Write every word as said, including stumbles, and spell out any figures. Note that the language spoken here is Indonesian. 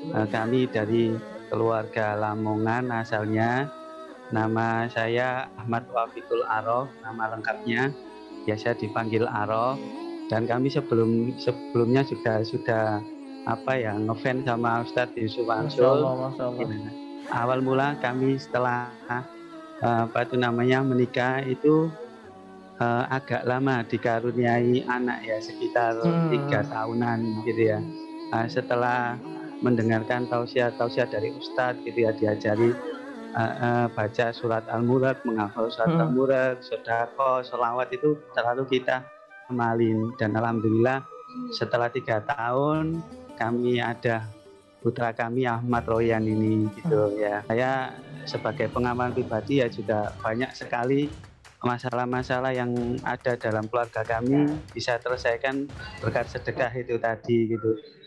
Uh, kami dari keluarga Lamongan asalnya. Nama saya Ahmad Wafiqul Arof, nama lengkapnya. Biasa dipanggil Arof. Dan kami sebelum sebelumnya juga sudah apa ya ngefans sama Ustadz Yusuf Masya Mansur. Allah, Masya Allah. Ya, awal mula kami setelah uh, apa itu namanya menikah itu uh, agak lama dikaruniai anak ya sekitar tiga Hmm. tahunan gitu ya. Uh, setelah mendengarkan tausiah-tausiah dari Ustadz gitu ya diajari uh, uh, baca surat Al-Mulk, menghafal surat Hmm. Al-Mulk, sedekah, sholawat itu selalu kita amalin dan alhamdulillah setelah tiga tahun kami ada putra kami Ahmad Royan ini gitu ya. Saya sebagai pengamal pribadi ya juga banyak sekali masalah-masalah yang ada dalam keluarga kami bisa terselesaikan berkat sedekah itu tadi gitu.